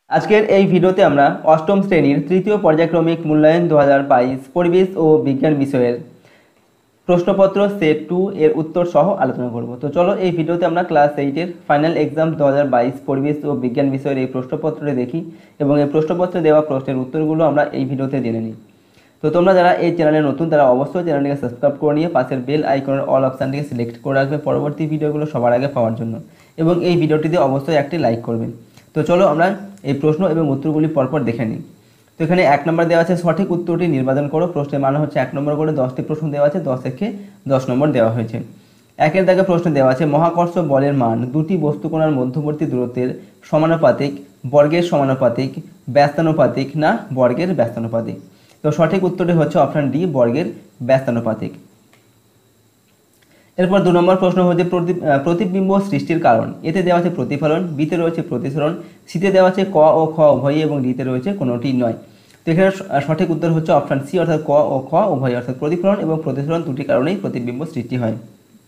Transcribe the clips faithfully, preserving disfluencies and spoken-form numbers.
আজকের এই ভিডিওতে আমরা অষ্টম শ্রেণীর তৃতীয় পর্যায়ক্রমিক মূল্যায়ন দু হাজার বাইশ পরিবেশ ও বিজ্ঞান বিষয়ের প্রশ্নপত্র সেট টু এর উত্তর সহ আলোচনা করব। তো চলো এই ভিডিওতে আমরা ক্লাস এইটের ফাইনাল এক্সাম দু হাজার বাইশ পরিবেশ ও বিজ্ঞান বিষয়ের এই প্রশ্নপত্রটি দেখি এবং এই প্রশ্নপত্রে দেওয়া প্রশ্নের উত্তরগুলো আমরা এই ভিডিওতে জেনে নিই। তো তোমরা যারা এই চ্যানেলে নতুন তারা অবশ্যই চ্যানেলটিকে সাবস্ক্রাইব করে নিয়ে পাশের বেল আইকনের অল অপশানটিকে সিলেক্ট করে রাখবে পরবর্তী ভিডিওগুলো সবার আগে পাওয়ার জন্য, এবং এই ভিডিওটিতে অবশ্যই একটি লাইক করবেন। তো চলো আমরা এই প্রশ্ন এবং উত্তরগুলি পরপর দেখে নিই। তো এখানে এক নম্বর দেওয়া আছে সঠিক উত্তরটি নির্বাচন করো। প্রশ্নের মান হচ্ছে এক নম্বর করে দশটি প্রশ্ন দেওয়া আছে, দশ থেকে দশ নম্বর দেওয়া হয়েছে। একের দাগে প্রশ্ন দেওয়া আছে মহাকর্ষ বলের মান দুটি বস্তুকণার মধ্যবর্তী দূরত্বের সমানুপাতিক, বর্গের সমানুপাতিক, ব্যস্তানুপাতিক না বর্গের ব্যস্তানুপাতিক। তো সঠিক উত্তরটি হচ্ছে অপশান ডি, বর্গের ব্যস্তানুপাতিক। এরপর দু নম্বর প্রশ্ন হচ্ছে প্রতিবিম্ব সৃষ্টির কারণ। এতে দেওয়া আছে প্রতিফলন, বিতে রয়েছে প্রতিসরণ, সিতে দেওয়া আছে ক ও খ উভয়ই এবং ডিতে রয়েছে কোনোটি নয়। তো এখানে সঠিক উত্তর হচ্ছে অপশান সি, অর্থাৎ ক ও খ উভয়, অর্থাৎ প্রতিফলন এবং প্রতিসরণ দুটি কারণেই প্রতিবিম্ব সৃষ্টি হয়।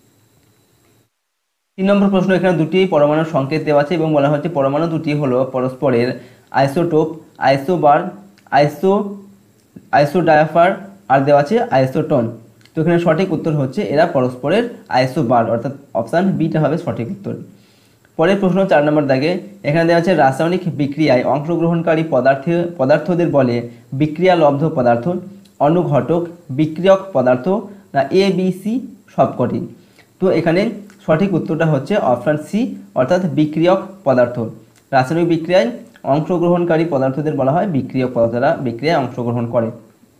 তিন নম্বর প্রশ্ন, এখানে দুটি পরমাণুর সংকেত দেওয়া আছে এবং বলা হচ্ছে পরমাণু দুটি হলো পরস্পরের আইসোটোপ, আইসোবার, আইসো আইসোডায়াফার আর দেওয়া আছে আইসোটোন। তো এখানে সঠিক উত্তর হচ্ছে এরা পরস্পরের আইসোবার, অর্থাৎ অপশান বিটা হবে সঠিক উত্তর। পরের প্রশ্ন চার নম্বর দাগে এখানে দেওয়া আছে রাসায়নিক বিক্রিয়ায় অংশগ্রহণকারী পদার্থে পদার্থদের বলে বিক্রিয়ালব্ধ পদার্থ, অনুঘটক, বিক্রিয়ক পদার্থ না এ বি সি সবকটি। তো এখানে সঠিক উত্তরটা হচ্ছে অপশান সি, অর্থাৎ বিক্রিয়ক পদার্থ। রাসায়নিক বিক্রিয়ায় অংশগ্রহণকারী পদার্থদের বলা হয় বিক্রিয়ক পদার্থ, যারা বিক্রিয়ায় অংশগ্রহণ করে।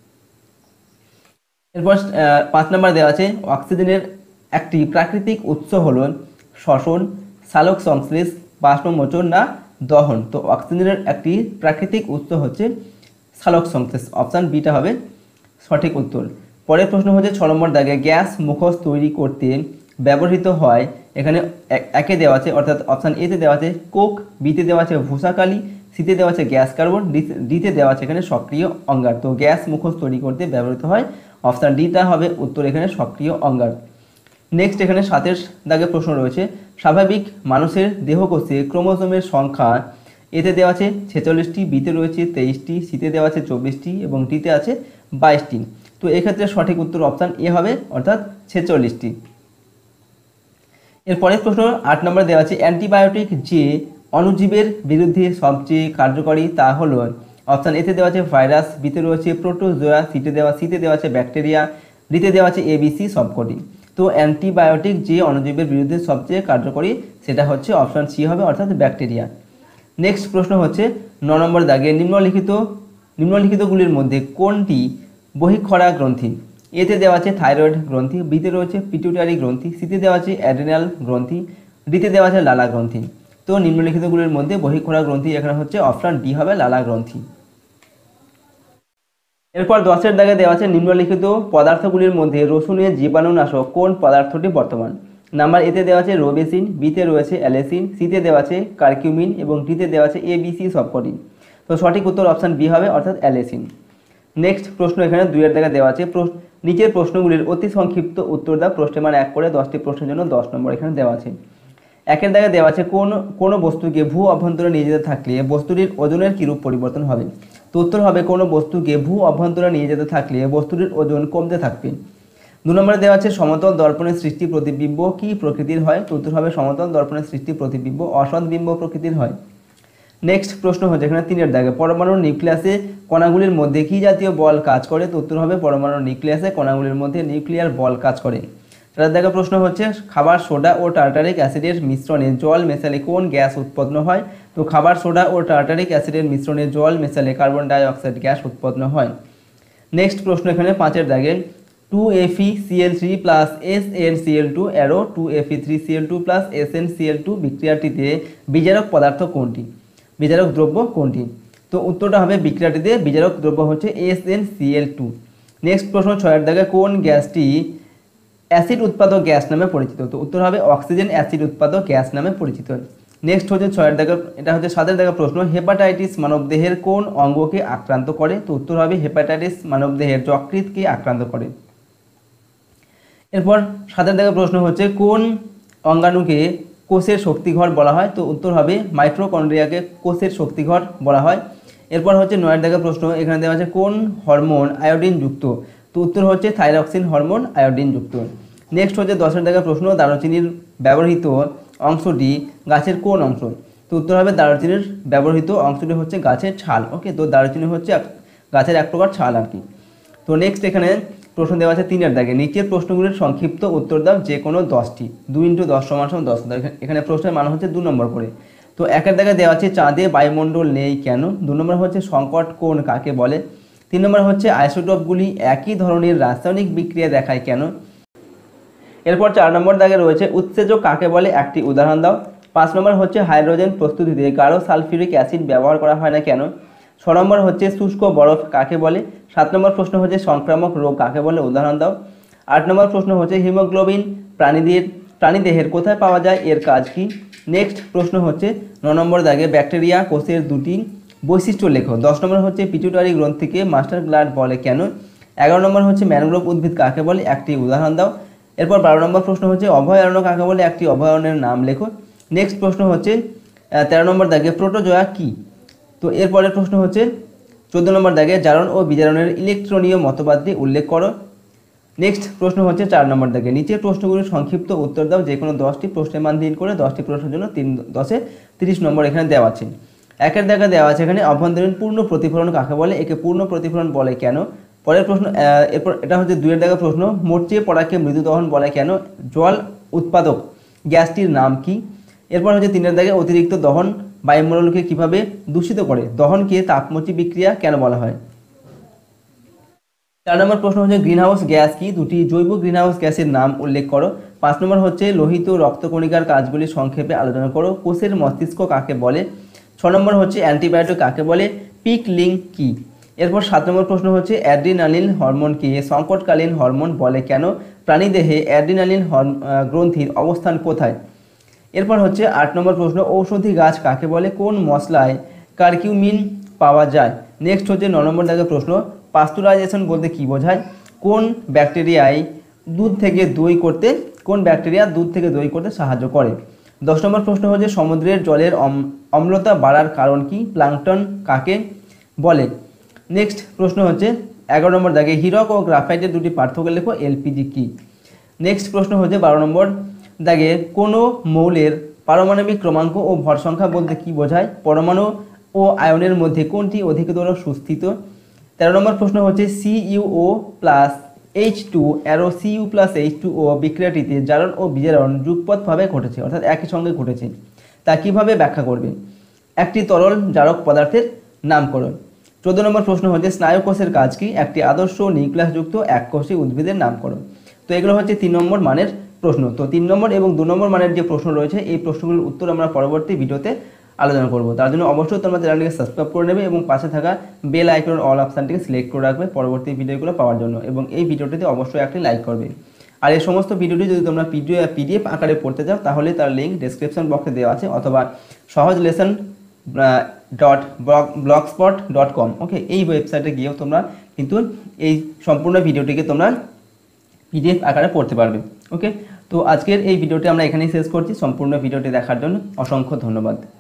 এরপর পাঁচ নম্বর দেওয়া আছে অক্সিজেনের একটি প্রাকৃতিক উৎস হলো শ্বসন, সালোক সংশ্লেষ, বাষ্পমোচন না দহন। তো অক্সিজেনের একটি প্রাকৃতিক উৎস হচ্ছে সালোক সংশ্লেষ, অপশান বিটা হবে সঠিক উত্তর। পরের প্রশ্ন হচ্ছে ছ নম্বর দাগে গ্যাস মুখোশ তৈরি করতে ব্যবহৃত হয়। এখানে একে দেওয়া আছে অর্থাৎ অপশান এতে দেওয়া আছে কোক, বিতে দেওয়া আছে ভূষাকালি, সিতে দেওয়া আছে গ্যাস কার্বন, ডিতে দেওয়া আছে এখানে সক্রিয় অঙ্গার। তো গ্যাস মুখোশ তৈরি করতে ব্যবহৃত হয়, অপশান ডিটা হবে উত্তর এখানে সক্রিয় অঙ্গার। নেক্সট এখানে সাতের দাগে প্রশ্ন রয়েছে স্বাভাবিক মানুষের দেহকোষে ক্রোমোজোমের সংখ্যা। এতে দেওয়া আছে ছেচল্লিশটি, বিতে রয়েছে তেইশটি, সিতে দেওয়া আছে চব্বিশটি এবং ডিতে আছে বাইশটি। তো এক্ষেত্রে সঠিক উত্তর অপশান এ হবে, অর্থাৎ ছেচল্লিশটি। এরপরের প্রশ্ন আট নম্বর দেওয়া আছে অ্যান্টিবায়োটিক যে অণুজীবের বিরুদ্ধে সবচেয়ে কার্যকরী তা হলো। অপশান এতে দেওয়া আছে ভাইরাস, বিতে রয়েছে প্রোটোজোয়া, সিতে দেওয়া সিতে দেওয়া আছে ব্যাকটেরিয়া, ডিতে দেওয়া আছে এবিসি সবকটি। তো অ্যান্টিবায়োটিক যে অণুজীবের বিরুদ্ধে সবচেয়ে কার্যকরী সেটা হচ্ছে অপশান সি হবে, অর্থাৎ ব্যাকটেরিয়া। নেক্সট প্রশ্ন হচ্ছে ন নম্বর দাগে নিম্নলিখিত নিম্নলিখিতগুলির মধ্যে কোনটি বহিঃক্ষরা গ্রন্থি। এতে দেওয়া আছে থাইরয়েড গ্রন্থি, বিতে রয়েছে পিটুইটারি গ্রন্থি, সিতে দেওয়া আছে অ্যাড্রিনাল গ্রন্থি, ডিতে দেওয়া আছে লালা গ্রন্থি। তো নিম্নলিখিতগুলির মধ্যে বহিঃক্ষরা গ্রন্থি এখানে হচ্ছে অপশান ডি হবে লালা গ্রন্থি। এরপর দশের দাগে দেওয়া আছে নিম্নলিখিত পদার্থগুলির মধ্যে রসুনের জীবাণুনাশক কোন পদার্থটি বর্তমান। নাম্বার এতে দেওয়া আছে রোবেসিন, বিতে রয়েছে অ্যালেসিন, সিতে দেওয়া আছে কার্কিউমিন এবং ডিতে দেওয়া আছে এবিসি সবকটি। তো সঠিক উত্তর অপশান বি হবে, অর্থাৎ অ্যালেসিন। নেক্সট প্রশ্ন এখানে দুইয়ের দাগে দেওয়া আছে নিচের প্রশ্নগুলির অতি সংক্ষিপ্ত উত্তর দাও। প্রশ্নের মান এক করে দশটি প্রশ্নের জন্য দশ নম্বর এখানে দেওয়া আছে। একের দাগে দেওয়া আছে কোন কোনো বস্তুকে ভূ অভ্যন্তরে নিয়ে যেতে থাকলে বস্তুটির ওজনের কিরূপ পরিবর্তন হবে। তো উত্তর হবে কোনো বস্তুকে ভূ অভ্যন্তরে নিয়ে যেতে থাকলে বস্তুটির ওজন কমতে থাকবে। দু নম্বরে দেওয়া আছে সমতল দর্পণের সৃষ্টি প্রতিবিম্ব কি প্রকৃতির হয়। তো উত্তর হবে সমতল দর্পণের সৃষ্টি প্রতিবিম্ব অসৎ বিম্ব প্রকৃতির হয়। নেক্সট প্রশ্ন হচ্ছে এখানে তিনের দাগে পরমাণুর নিউক্লিয়াসে কণাগুলির মধ্যে কি জাতীয় বল কাজ করে। তো উত্তর হবে পরমাণুর নিউক্লিয়াসে কণাগুলির মধ্যে নিউক্লিয়ার বল কাজ করে। চার দাগে প্রশ্ন হচ্ছে খাবার সোডা ও টার্টারিক অ্যাসিডের মিশ্রণে জল মেশালে কোন গ্যাস উৎপন্ন হয়। তো খাবার সোডা ও টার্টারিক অ্যাসিডের মিশ্রণে জল মেশালে কার্বন ডাই অক্সাইড গ্যাস উৎপন্ন হয়। নেক্সট প্রশ্ন এখানে পাঁচের দাগে two F E C L three plus S N C L two arrow two F E three C L two plus S N C L two বিক্রিয়াটিতে বিজারক পদার্থ কোনটি, বিজারক দ্রব্য কোনটি। তো উত্তরটা হবে বিক্রিয়াটিতে বিজারক দ্রব্য হচ্ছে S N C L two. Next প্রশ্ন ছয়ের দাগে কোন গ্যাসটি অ্যাসিড উৎপাদক গ্যাস নামে পরিচিত। তো উত্তর হবে অক্সিজেন অ্যাসিড উৎপাদক গ্যাস নামে পরিচিত। নেক্সট হচ্ছে ছয়ের দাগে এটা হচ্ছে সাতের দাগে প্রশ্ন হেপাটাইটিস মানবদেহের কোন অঙ্গকে আক্রান্ত করে। তো উত্তর হবে হেপাটাইটিস মানবদেহের যকৃৎকে আক্রান্ত করে। এরপর সাতের দাগে প্রশ্ন হচ্ছে কোন অঙ্গাণুকে কোষের শক্তিঘর বলা হয়? তো উত্তর হবে মাইটোকন্ড্রিয়াকে কোষের শক্তিঘর বলা হয়। এরপর হচ্ছে নয়ের দাগের প্রশ্ন, এখানে দেওয়া আছে কোন হরমোন আয়োডিন যুক্ত? তো উত্তর হচ্ছে থাইরক্সিন হরমোন আয়োডিন যুক্ত। নেক্সট হচ্ছে দশের দাগের প্রশ্ন, দারুচিনির ব্যবহৃত অংশটি গাছের কোন অংশ? তো উত্তর হবে দারুচিনির ব্যবহৃত অংশটি হচ্ছে গাছের ছাল। ওকে, তো দারুচিনি হচ্ছে গাছের এক প্রকার ছাল আর কি। তো নেক্সট এখানে প্রশ্ন দেওয়া আছে তিনের দাগে, নিচের প্রশ্নগুলির সংক্ষিপ্ত উত্তর দাও যে কোনো দশটি। দুই ইন্টু দশ সমান সমান দশ। এখানে প্রশ্নের মান হচ্ছে দু নম্বর করে। তো একের দাগে দেওয়া আছে চাঁদে বায়ুমণ্ডল নেই কেন? দু নম্বর হচ্ছে সংকট কোণ কাকে বলে? তিন নম্বর হচ্ছে আইসোটোপগুলি একই ধরনের রাসায়নিক বিক্রিয়া দেখায় কেন? এরপর চার নম্বর দাগে রয়েছে উৎসেচক কাকে বলে, একটি উদাহরণ দাও। পাঁচ নম্বর হচ্ছে হাইড্রোজেন প্রস্তুতিতে গাঢ় সালফিউরিক অ্যাসিড ব্যবহার করা হয় না কেন? ছ নম্বর হচ্ছে শুষ্ক বরফ কাকে বলে? সাত নম্বর প্রশ্ন হচ্ছে সংক্রামক রোগ কাকে বলে, উদাহরণ দাও। আট নম্বর প্রশ্ন হচ্ছে হিমোগ্লোবিন প্রাণীদের প্রাণীদেহের কোথায় পাওয়া যায়, এর কাজ কি? নেক্সট প্রশ্ন হচ্ছে ন নম্বর দাগে ব্যাকটেরিয়া কোষের দুটি বৈশিষ্ট্য লেখো। দশ নম্বর হচ্ছে পিটুইটারি গ্রন্থিকে মাস্টার গ্ল্যান্ড বলে কেন? এগারো নম্বর হচ্ছে ম্যানগ্রোভ উদ্ভিদ কাকে বলে, একটি উদাহরণ দাও। এরপর বারো নম্বর প্রশ্ন হচ্ছে অভয়ারণ্য কাকে বলে, একটি অভয়ারণ্যের নাম লেখো। নেক্সট প্রশ্ন হচ্ছে তেরো নম্বর দাগে প্রোটোজোয়া কি? তো এরপরের প্রশ্ন হচ্ছে চোদ্দো নম্বর দাগে জারণ ও বিজারণের ইলেকট্রনীয় মতবাদটি উল্লেখ করো। নেক্সট প্রশ্ন হচ্ছে চার নম্বর দাগে নিচের প্রশ্নগুলির সংক্ষিপ্ত উত্তর দাও যে কোনো দশটি প্রশ্নের মান তিন করে, দশটি প্রশ্নের জন্য তিন দশে তিরিশ নম্বর এখানে দেওয়া আছে। একের দাগে দেওয়া আছে এখানে অভ্যন্তরীণ পূর্ণ প্রতিফলন কাকে বলে, একে পূর্ণ প্রতিফলন বলে কেন? পরের প্রশ্ন এরপর এটা হচ্ছে দুইয়ের দাগে প্রশ্ন মরচে পড়াকে মৃদু দহন বলে কেন? জল উৎপাদক গ্যাসটির নাম কি? এরপর হচ্ছে তিনের দাগে অতিরিক্ত দহন বায়ুমণ্ডলকে কিভাবে দূষিত করে, দহনকে তাপমোচী বিক্রিয়া কেন বলা হয়? চার নম্বর প্রশ্ন হচ্ছে গ্রিনহাউস গ্যাস কি? দুটি জৈব গ্রিনহাউস গ্যাসের নাম উল্লেখ করো। পাঁচ নম্বর হচ্ছে লোহিত রক্তকণিকার কাজগুলি সংক্ষেপে আলোচনা করো। কোষের মস্তিষ্ক কাকে বলে? ছ নম্বর হচ্ছে অ্যান্টিবায়োটিক কাকে বলে? পিকলিং কি? এরপর সাত নম্বর প্রশ্ন হচ্ছে অ্যাড্রিনালিন হরমোনকে সংকটকালীন হরমোন বলে কেন? প্রাণীদেহে অ্যাড্রিনালিন গ্রন্থির অবস্থান কোথায়? এরপর হচ্ছে আট নম্বর প্রশ্ন ঔষধি গাছ কাকে বলে? কোন মশলায় কারকিউমিন পাওয়া যায়? নেক্সট হচ্ছে ন নম্বর দাগে প্রশ্ন পাস্তুরাইজেশন বলতে কি বোঝায়? কোন ব্যাকটেরিয়ায় দুধ থেকে দই করতে কোন ব্যাকটেরিয়া দুধ থেকে দই করতে সাহায্য করে? দশ নম্বর প্রশ্ন হচ্ছে সমুদ্রের জলের অম্লতা বাড়ার কারণ কি? প্লাঙ্কটন কাকে বলে? নেক্সট প্রশ্ন হচ্ছে এগারো নম্বর দাগে হীরক ও গ্রাফাইটের দুটি পার্থক্য লেখো। এলপিজি কি? নেক্সট প্রশ্ন হচ্ছে বারো নম্বর দাগে কোনো মৌলের পারমাণবিক ক্রমাঙ্ক ও ভর সংখ্যা বলতে কি বোঝায়? পরমাণু ও আয়নের মধ্যে কোনটি অধিকতর সুস্থিত? তেরো নম্বর প্রশ্ন হচ্ছে CUO plus H two arrow CU plus H two O বিক্রিয়াটিতে জারণ ও বিজারণ যুগপথভাবে ঘটেছে, অর্থাৎ একই সঙ্গে ঘটেছে, তা কিভাবে ব্যাখ্যা করবে? একটি তরল জারক পদার্থের নামকরণ। চোদ্দ নম্বর প্রশ্ন হচ্ছে স্নায়ু কোষের কাজ কি? একটি আদর্শ নিউক্লিয়াসযুক্ত এককোষী উদ্ভিদের নামকরণ। তো এগুলো হচ্ছে তিন নম্বর মানের প্রশ্ন। তো তিন নম্বর এবং দু নম্বর মানের যে প্রশ্ন রয়েছে এই প্রশ্নগুলোর উত্তর আমরা পরবর্তী ভিডিওতে আলোচনা করব। তার জন্য অবশ্যই তোমরা চ্যানেলটিকে সাবস্ক্রাইব করে নেবে এবং পাশে থাকা বেল আইকন অল অপশানটিকে সিলেক্ট করে রাখবে পরবর্তী ভিডিওগুলো পাওয়ার জন্য, এবং এই ভিডিওটিতে অবশ্যই একটি লাইক করবে। আর এই সমস্ত ভিডিওটি যদি তোমরা পিডিএফ পিডিএফ আকারে পড়তে চাও তাহলে তার লিঙ্ক ডেসক্রিপশন বক্সে দেওয়া আছে, অথবা সহজ lesson dot blogspot dot com okay এই ওয়েবসাইটে গিয়েও তোমরা কিন্তু এই সম্পূর্ণ ভিডিওটিকে তোমরা পিডিএফ আকারে পড়তে পারবে। ওকে, তো আজকের এই ভিডিওটি আমরা এখানেই শেষ করছি। সম্পূর্ণ ভিডিওটি দেখার জন্য অসংখ্য ধন্যবাদ।